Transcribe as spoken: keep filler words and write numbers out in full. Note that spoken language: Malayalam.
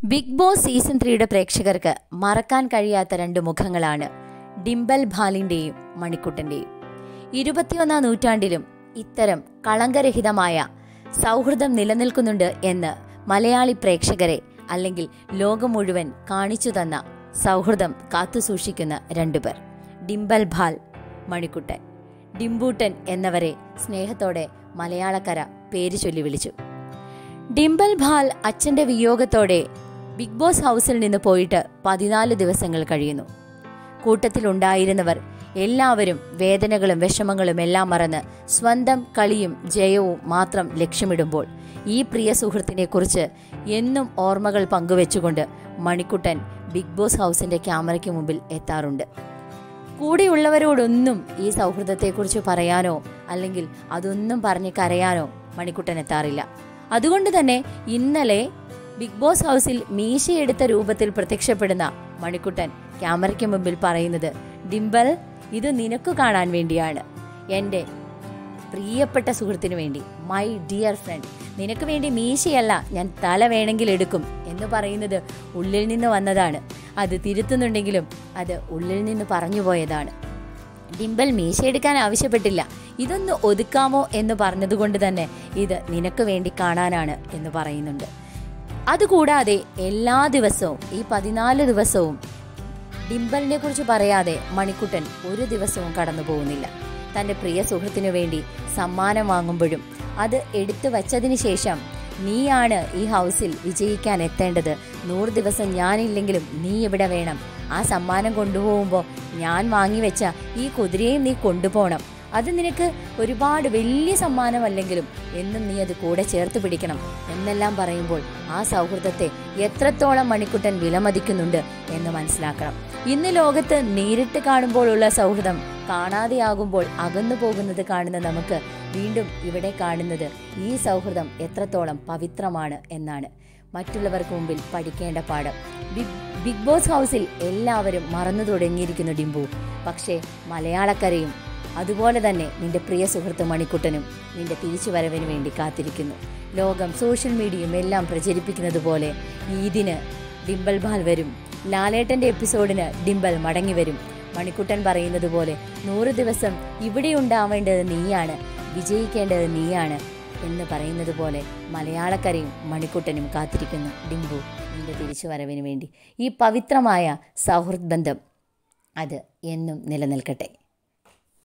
ബിഗ് ബോസ് സീസൺ ത്രീയുടെ പ്രേക്ഷകർക്ക് മറക്കാൻ കഴിയാത്ത രണ്ട് മുഖങ്ങളാണ് ഡിംബൽ ഭാലിന്റെയും മണിക്കുട്ടന്റെയും. ഇരുപത്തിയൊന്നാം നൂറ്റാണ്ടിലും ഇത്തരം കളങ്കരഹിതമായ സൗഹൃദം നിലനിൽക്കുന്നുണ്ട് എന്ന് മലയാളി പ്രേക്ഷകരെ അല്ലെങ്കിൽ ലോകം മുഴുവൻ കാണിച്ചു തന്ന സൗഹൃദം കാത്തുസൂക്ഷിക്കുന്ന രണ്ടുപേർ, ഡിംബൽ ഭാൽ, മണിക്കുട്ടൻ. ഡിംബൂട്ടൻ എന്നവരെ സ്നേഹത്തോടെ മലയാളക്കര പേര് ചൊല്ലി വിളിച്ചു. ഡിംബൽ ഭാൽ അച്ഛന്റെ വിയോഗത്തോടെ ബിഗ് ബോസ് ഹൗസിൽ നിന്ന് പോയിട്ട് പതിനാല് ദിവസങ്ങൾ കഴിയുന്നു. കൂട്ടത്തിലുണ്ടായിരുന്നവർ എല്ലാവരും വേദനകളും വിഷമങ്ങളും എല്ലാം മറന്ന് സ്വന്തം കളിയും ജയവും മാത്രം ലക്ഷ്യമിടുമ്പോൾ ഈ പ്രിയ സുഹൃത്തിനെ കുറിച്ച് എന്നും ഓർമ്മകൾ പങ്കുവെച്ചുകൊണ്ട് മണിക്കുട്ടൻ ബിഗ് ബോസ് ഹൗസിന്റെ ക്യാമറയ്ക്ക് മുമ്പിൽ എത്താറുണ്ട്. കൂടെയുള്ളവരോടൊന്നും ഈ സൗഹൃദത്തെക്കുറിച്ച് പറയാനോ അല്ലെങ്കിൽ അതൊന്നും പറഞ്ഞ് കരയാനോ മണിക്കുട്ടൻ എത്താറില്ല. അതുകൊണ്ട് തന്നെ ഇന്നലെ ബിഗ് ബോസ് ഹൗസിൽ മീശയെടുത്ത രൂപത്തിൽ പ്രത്യക്ഷപ്പെടുന്ന മണിക്കുട്ടൻ ക്യാമറയ്ക്ക് മുമ്പിൽ പറയുന്നത്, ഡിംബൽ, ഇത് നിനക്ക് കാണാൻ വേണ്ടിയാണ്, എൻ്റെ പ്രിയപ്പെട്ട സുഹൃത്തിനു വേണ്ടി, മൈ ഡിയർ ഫ്രണ്ട്, നിനക്ക് വേണ്ടി മീശയല്ല, ഞാൻ തല വേണമെങ്കിൽ എടുക്കും എന്ന് പറയുന്നത് ഉള്ളിൽ നിന്ന് വന്നതാണ്. അത് തിരുത്തുന്നുണ്ടെങ്കിലും അത് ഉള്ളിൽ നിന്ന് പറഞ്ഞു പോയതാണ്. ഡിംബൽ മീശ എടുക്കാൻ ആവശ്യപ്പെട്ടില്ല, ഇതൊന്ന് ഒതുക്കാമോ എന്ന് പറഞ്ഞതുകൊണ്ട് തന്നെ ഇത് നിനക്ക് വേണ്ടി കാണാനാണ് എന്ന് പറയുന്നുണ്ട്. അതുകൂടാതെ എല്ലാ ദിവസവും ഈ പതിനാല് ദിവസവും ഡിംബലിനെ കുറിച്ച് പറയാതെ മണിക്കുട്ടൻ ഒരു ദിവസവും കടന്നു പോകുന്നില്ല. തൻ്റെ പ്രിയ സുഹൃത്തിനു വേണ്ടി സമ്മാനം വാങ്ങുമ്പോഴും അത് എടുത്തു വച്ചതിന് ശേഷം, നീയാണ് ഈ ഹൗസിൽ വിജയിക്കാൻ എത്തേണ്ടത്, നൂറ് ദിവസം ഞാനില്ലെങ്കിലും നീ ഇവിടെ വേണം, ആ സമ്മാനം കൊണ്ടുപോകുമ്പോൾ ഞാൻ വാങ്ങിവെച്ച ഈ കുതിരയും നീ കൊണ്ടുപോകണം, അത് നിനക്ക് ഒരുപാട് വലിയ സമ്മാനമല്ലെങ്കിലും എന്നും നീ അത് കൂടെ ചേർത്ത് പിടിക്കണം എന്നെല്ലാം പറയുമ്പോൾ ആ സൗഹൃദത്തെ എത്രത്തോളം മണിക്കുട്ടൻ വിലമതിക്കുന്നുണ്ട് എന്ന് മനസ്സിലാക്കണം. ഇന്ന് ലോകത്ത് നേരിട്ട് കാണുമ്പോഴുള്ള സൗഹൃദം കാണാതെയാകുമ്പോൾ അകന്നു പോകുന്നത് കാണുന്ന നമുക്ക് വീണ്ടും ഇവിടെ കാണുന്നത് ഈ സൗഹൃദം എത്രത്തോളം പവിത്രമാണ് എന്നാണ്. മറ്റുള്ളവർക്ക് മുമ്പിൽ പഠിക്കേണ്ട പാഠം. ബിഗ് ബിഗ് ബോസ് ഹൗസിൽ എല്ലാവരും മറന്നു തുടങ്ങിയിരിക്കുന്നു ഡിംബു. പക്ഷേ മലയാളക്കരയും അതുപോലെ തന്നെ നിന്റെ പ്രിയ സുഹൃത്ത് മണിക്കുട്ടനും നിന്റെ തിരിച്ചുവരവിന് വേണ്ടി കാത്തിരിക്കുന്നു. ലോകം സോഷ്യൽ മീഡിയയും എല്ലാം പ്രചരിപ്പിക്കുന്നത് പോലെ ഈദിന് ഡിംബൽ ഭാൽ വരും, ലാലേട്ടൻ്റെ എപ്പിസോഡിന് ഡിംബൽ മടങ്ങി വരും. മണിക്കുട്ടൻ പറയുന്നത് പോലെ നൂറ് ദിവസം ഇവിടെ ഉണ്ടാവേണ്ടത് നീയാണ്, വിജയിക്കേണ്ടത് നീയാണ് എന്ന് പറയുന്നത് പോലെ മലയാളക്കരയും മണിക്കുട്ടനും കാത്തിരിക്കുന്നു ഡിംബു നിന്റെ തിരിച്ചുവരവിന് വേണ്ടി. ഈ പവിത്രമായ സൗഹൃദ ബന്ധം അത് എന്നും നിലനിൽക്കട്ടെ.